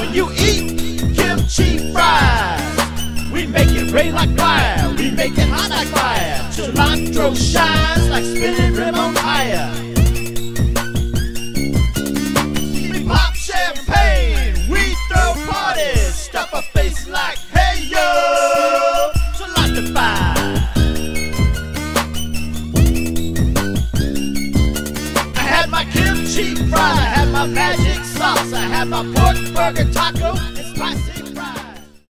When you eat kimchi fries, we make it rain like fire, we make it hot like fire. Cilantro shines like spinning rim on fire. We pop champagne, we throw parties, stuff a face like hey yo, cilantro fire. I had my kimchi fry, I had my magic sauce, I had my pork burger taco.